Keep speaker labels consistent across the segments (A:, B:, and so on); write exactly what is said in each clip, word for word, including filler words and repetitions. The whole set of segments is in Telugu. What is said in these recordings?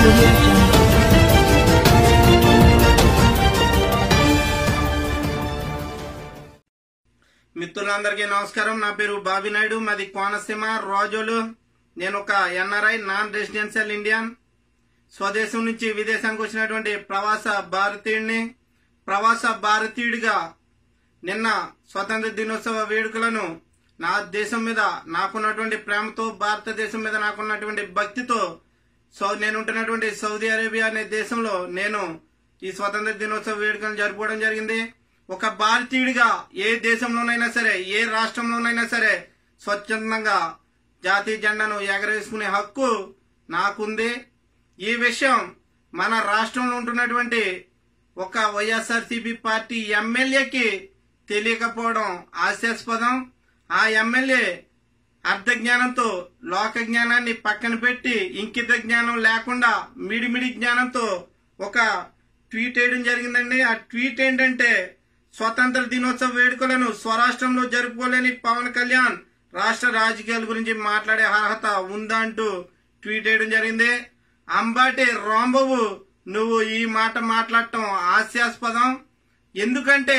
A: audio jungle.
B: మిత్రులందరికీ నమస్కారం. నా పేరు బాబీ నాయుడు, మాది కోనసీమ రాజోలు. నేను ఒక ఎన్ఆర్ఐ నాన్ రెసిడెన్షియల్ ఇండియన్. స్వదేశం నుంచి విదేశానికి వచ్చినటువంటి ప్రవాస భారతీయుడిని. ప్రవాస భారతీయుడిగా నిన్న స్వతంత్ర దినోత్సవ వేడుకలను నా దేశం మీద నాకున్నటువంటి ప్రేమతో, భారతదేశం మీద నాకున్నటువంటి భక్తితో సో నేను ఉంటున్నటువంటి సౌదీ అరేబియా అనే దేశంలో నేను ఈ స్వతంత్ర దినోత్సవ వేడుకలను జరుపుకోవడం జరిగింది. ఒక భారతీయుడిగా ఏ దేశంలోనైనా సరే, ఏ రాష్ట్రంలోనైనా సరే స్వచ్ఛందంగా జాతీయ జెండాను ఎగరవేసుకునే హక్కు నాకుంది. ఈ విషయం మన రాష్ట్రంలో ఉంటున్నటువంటి ఒక వైఎస్ఆర్సీపీ పార్టీ ఎమ్మెల్యేకి తెలియకపోవడం హాస్యాస్పదం. ఆ ఎమ్మెల్యే అర్ధ జ్ఞానంతో లోక జ్ఞానాన్ని పక్కన పెట్టి ఇంకిత జ్ఞానం లేకుండా మిడిమిడి జ్ఞానంతో ఒక ట్వీట్ వేయడం జరిగిందండి. ఆ ట్వీట్ ఏంటంటే, స్వతంత్ర దినోత్సవ వేడుకలను స్వరాష్ట్రంలో జరుపుకోలేని పవన్ కళ్యాణ్ రాష్ట్ర రాజకీయాల గురించి మాట్లాడే అర్హత ఉందా అంటూ ట్వీట్ వేయడం జరిగింది. అంబాటి రాంబాబు, నువ్వు ఈ మాట మాట్లాడటం హాస్యాస్పదం. ఎందుకంటే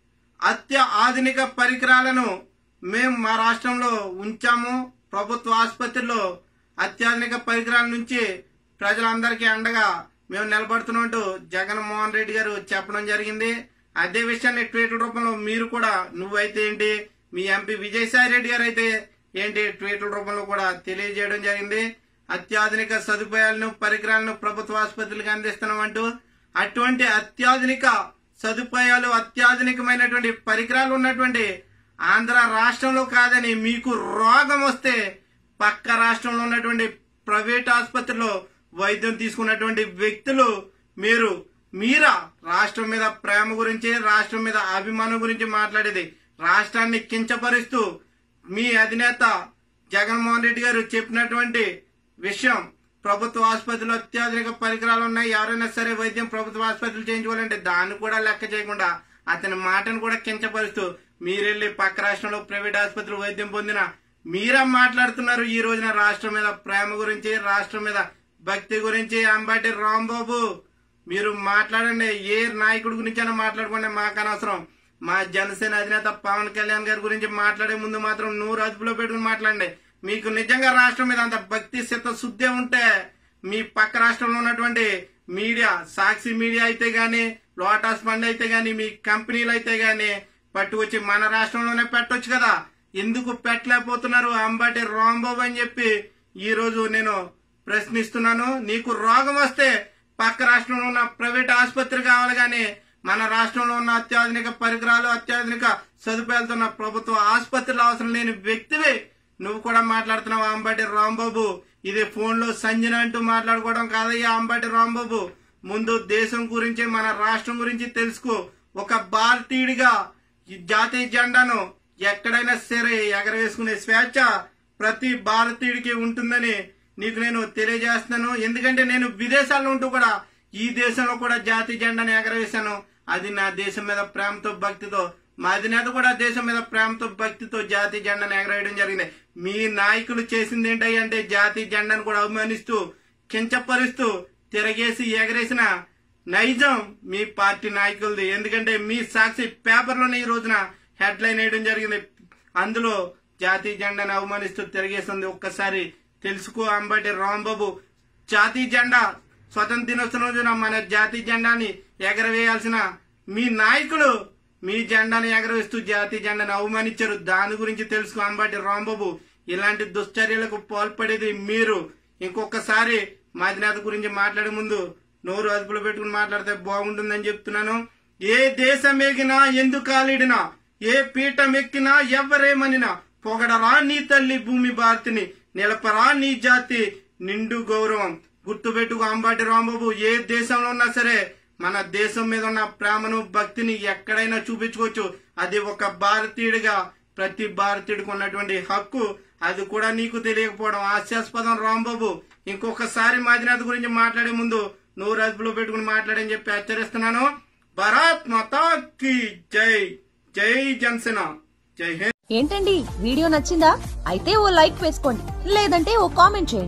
B: అత్య ఆధునిక పరికరాలను మేము మా రాష్ట్రంలో ఉంచాము. ప్రభుత్వ ఆసుపత్రిలో అత్యాధునిక పరికరాల నుంచి ప్రజలందరికీ అండగా మేము నిలబడుతున్నట్టు జగన్మోహన్ రెడ్డి గారు చెప్పడం జరిగింది. అదే విషయాన్ని ట్వీట్ల రూపంలో మీరు కూడా, నువ్వైతే ఏంటి, మీ ఎంపీ విజయసాయి రెడ్డి గారు అయితే ఏంటి, ట్వీట్ల రూపంలో కూడా తెలియజేయడం జరిగింది. అత్యాధునిక సదుపాయాలను, పరికరాలను ప్రభుత్వ ఆసుపత్రులకు అందిస్తున్నామంటూ. అటువంటి అత్యాధునిక సదుపాయాలు, అత్యాధునికమైనటువంటి పరికరాలు ఉన్నటువంటి ఆంధ్ర రాష్ట్రంలో కాదని మీకు రోగం వస్తే పక్క రాష్ట్రంలో ఉన్నటువంటి ప్రైవేట్ ఆసుపత్రిలో వైద్యం తీసుకున్నటువంటి వ్యక్తులు మీరు మీరా రాష్ట్రం మీద ప్రేమ గురించి, రాష్ట్రం మీద అభిమానం గురించి మాట్లాడేది. రాష్ట్రాన్ని కించపరుస్తూ మీ అధినేత జగన్మోహన్ రెడ్డి గారు చెప్పినటువంటి విషయం, ప్రభుత్వ ఆసుపత్రిలో అత్యాధునిక పరికరాలు ఉన్నాయి, ఎవరైనా సరే వైద్యం ప్రభుత్వ ఆసుపత్రులు చేయించుకోవాలంటే దాన్ని కూడా లెక్క చేయకుండా అతని మాటను కూడా కించపరుస్తూ మీరెళ్లి పక్క రాష్ట్రంలో ప్రైవేట్ ఆసుపత్రులు వైద్యం పొందిన మీరే మాట్లాడుతున్నారు ఈ రోజున రాష్ట్రం మీద ప్రేమ గురించి, రాష్ట్రం మీద భక్తి గురించి. అంబాటి రాంబాబు, మీరు మాట్లాడండి, ఏ నాయకుడి గురించైనా మాట్లాడుకోండి, మాకు అనవసరం. మా జనసేన అధినేత పవన్ కళ్యాణ్ గారి గురించి మాట్లాడే ముందు మాత్రం నూరు అదుపులో పెట్టుకుని మాట్లాడండి. మీకు నిజంగా రాష్ట్రం మీద అంత భక్తి చిత్తశుద్ధి ఉంటే మీ పక్క రాష్ట్రంలో ఉన్నటువంటి మీడియా, సాక్షి మీడియా అయితే గాని, లోటస్ ఫండ్ అయితే గాని, మీ కంపెనీలు అయితే గాని పట్టుకొచ్చి మన రాష్ట్రంలోనే పెట్టొచ్చు కదా. ఎందుకు పెట్టలేకపోతున్నారు అంబాటి రాంబాబు అని చెప్పి ఈ రోజు నేను ప్రశ్నిస్తున్నాను. నీకు రోగం వస్తే పక్క రాష్ట్రంలో ఉన్న ప్రైవేట్ ఆసుపత్రి కావాలి కానీ మన రాష్ట్రంలో ఉన్న అత్యాధునిక పరికరాలు, అత్యాధునిక సదుపాయాలతో ఉన్న ప్రభుత్వ ఆసుపత్రులు అవసరం లేని వ్యక్తివి నువ్వు కూడా మాట్లాడుతున్నావు అంబాటి రాంబాబు. ఇది ఫోన్ లో సంజన అంటూ మాట్లాడుకోవడం కాదయ్యా అంబాటి రాంబాబు. ముందు దేశం గురించి, మన రాష్ట్రం గురించి తెలుసుకో. ఒక భారతీయుడిగా ఈ జాతీయ జెండాను ఎక్కడైనా సరే ఎగరవేసుకునే స్వేచ్ఛ ప్రతి భారతీయుడికి ఉంటుందని నీకు నేను తెలియజేస్తున్నాను. ఎందుకంటే నేను విదేశాల్లో ఉంటూ కూడా ఈ దేశంలో కూడా జాతీయ జెండాను ఎగరవేశాను. అది నా దేశం మీద ప్రేమతో, భక్తితో. మా అధినేత కూడా దేశం మీద ప్రేమతో, భక్తితో జాతీయ జెండాను ఎగరవేయడం జరిగింది. మీ నాయకులు చేసింది ఏంటంటే జాతీయ జెండాను కూడా అవమానిస్తూ, కించపరుస్తూ తిరగేసి ఎగరేసిన నైజం మీ పార్టీ నాయకులది. ఎందుకంటే మీ సాక్షి పేపర్లోనే ఈ రోజున హెడ్ లైన్ వేయడం జరిగింది. అందులో జాతీయ జెండాను అవమానిస్తూ తిరగేసింది. ఒక్కసారి తెలుసుకో అంబాటి రాంబాబు. జాతీయ జెండా స్వతంత్ర దినోత్సవం రోజున మన జాతీయ జెండాని ఎగరవేయాల్సిన మీ నాయకులు మీ జెండాను ఎగరవేస్తూ జాతీయ జెండాను అవమానించారు. దాని గురించి తెలుసుకో అంబాటి రాంబాబు. ఇలాంటి దుశ్చర్యలకు పాల్పడేది మీరు. ఇంకొకసారి మా అధినేత గురించి మాట్లాడే ముందు నోరు అదుపులో పెట్టుకుని మాట్లాడితే బాగుంటుందని చెప్తున్నాను. ఏ దేశం ఎగినా, ఎందుకు కాలిడినా, ఏ పీఠం ఎక్కినా, ఎవరేమనినా పొగడరా నీ తల్లి భూమి భారతిని, నిలపరా నీ జాతి నిండు గౌరవం. గుర్తుపెట్టుకు అంబాటి రాంబాబు. ఏ దేశంలో ఉన్నా సరే మన దేశం మీద ఉన్న ప్రేమను, భక్తిని ఎక్కడైనా చూపించుకోవచ్చు. అది ఒక భారతీయుడిగా ప్రతి భారతీయుడికి ఉన్నటువంటి హక్కు. అది కూడా నీకు తెలియకపోవడం హాస్యాస్పదం రాంబాబు. ఇంకొకసారి మా అధినేత గురించి మాట్లాడే ముందు నూరు అదుపులో పెట్టుకుని మాట్లాడని చెప్పి హెచ్చరిస్తున్నాను. భారత్ మాతా కీ జై. జై జనసేన. జై హింద్.
C: ఏంటండి వీడియో నచ్చిందా? అయితే ఓ లైక్ వేసుకోండి, లేదంటే ఓ కామెంట్ చేయండి.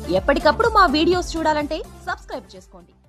A: ఎప్పటికప్పుడు మా వీడియోస్ చూడాలంటే సబ్స్క్రైబ్ చేసుకోండి.